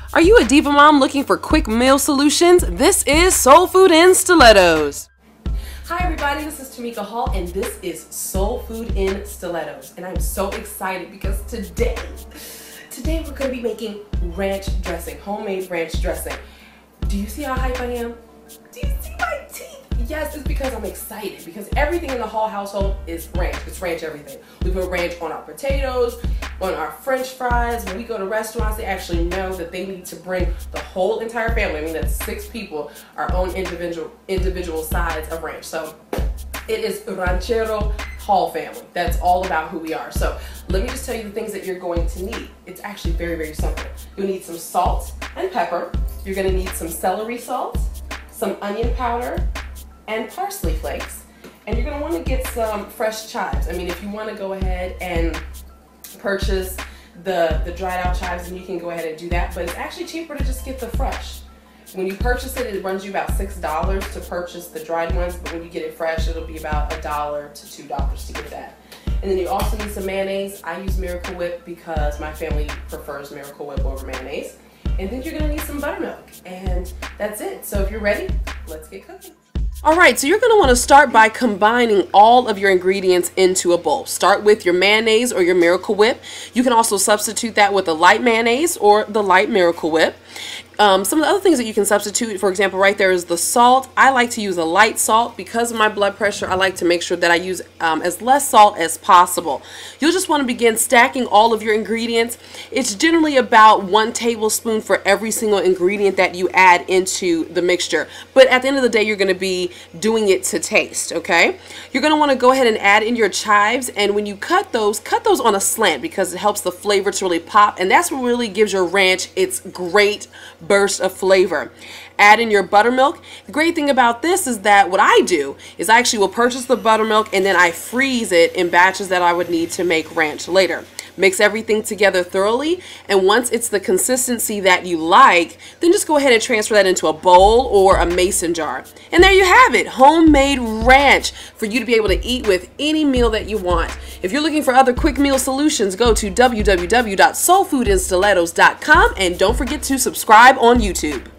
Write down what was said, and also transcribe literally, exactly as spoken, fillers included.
Are you a diva mom looking for quick meal solutions? This is Soul Food in Stilettos. Hi everybody, this is Tamika Hall and this is Soul Food in Stilettos. And I'm so excited because today, today we're going to be making ranch dressing, homemade ranch dressing. Do you see how hype I am? Do you see my teeth? Yes, it's because I'm excited because everything in the Hall household is ranch. It's ranch everything. We put ranch on our potatoes, on our french fries. When we go to restaurants, they actually know that they need to bring the whole entire family, I mean that's six people, our own individual individual sides of ranch. So it is Ranchero Hall family. That's all about who we are. So let me just tell you the things that you're going to need. It's actually very, very simple. You'll need some salt and pepper. You're going to need some celery salt, some onion powder, and parsley flakes. And you're going to want to get some fresh chives. I mean, if you want to go ahead and purchase the, the dried out chives, then you can go ahead and do that. But it's actually cheaper to just get the fresh. When you purchase it, it runs you about six dollars to purchase the dried ones. But when you get it fresh, it'll be about a dollar to two dollars to get that. And then you also need some mayonnaise. I use Miracle Whip because my family prefers Miracle Whip over mayonnaise. And then you're going to need some buttermilk. And that's it. So if you're ready, let's get cooking. Alright, so you're going to want to start by combining all of your ingredients into a bowl. Start with your mayonnaise or your Miracle Whip. You can also substitute that with a light mayonnaise or the light Miracle Whip. Um, some of the other things that you can substitute, for example, right there is the salt. I like to use a light salt because of my blood pressure. I like to make sure that I use um, as less salt as possible. You'll just want to begin stacking all of your ingredients. It's generally about one tablespoon for every single ingredient that you add into the mixture. But at the end of the day, you're going to be doing it to taste, okay? You're going to want to go ahead and add in your chives, and when you cut those, cut those on a slant because it helps the flavor to really pop, and that's what really gives your ranch its great burst of flavor. Add in your buttermilk. The great thing about this is that what I do is I actually will purchase the buttermilk and then I freeze it in batches that I would need to make ranch later. Mix everything together thoroughly, and once it's the consistency that you like, then just go ahead and transfer that into a bowl or a mason jar. And there you have it, homemade ranch for you to be able to eat with any meal that you want. If you're looking for other quick meal solutions, go to w w w dot soul food in stilettos dot com and don't forget to subscribe on YouTube.